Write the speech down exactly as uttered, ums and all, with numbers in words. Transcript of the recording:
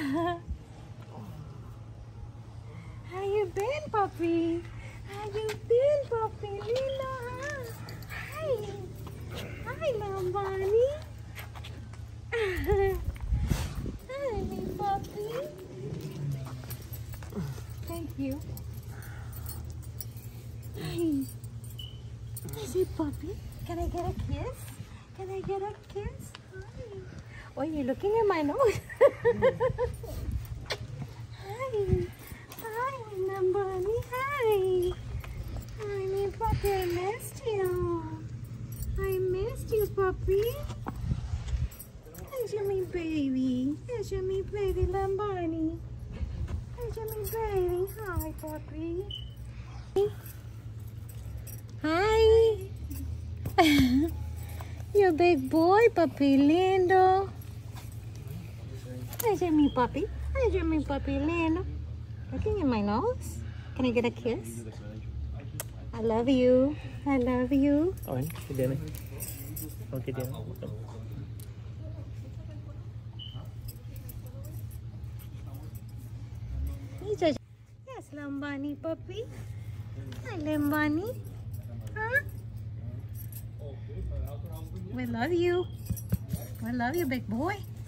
How you been, puppy? How you been, puppy? Lila, huh? Hi. Hi, Lambani. Hi, me puppy. Thank you. Hi. Is it puppy? Can I get a kiss? Can I get a kiss? Hi. Oh, you're looking at my nose. Hi. Hi, Lambani. Hi. Hi, me puppy. I missed you. I missed you, puppy. Here's your me baby. Here's your me baby, Lambani. Here's your me baby. Hi, puppy. Hi. You big boy, puppy lindo. Here's your me puppy. Here's your me puppy lindo. Looking at my nose. Can I get a kiss? I love you. I love you. Ôi, cái đĩa này. Con cái đĩa này. Yes, Lambani puppy. Hi, Lambani. Huh? We love you. We love you, big boy.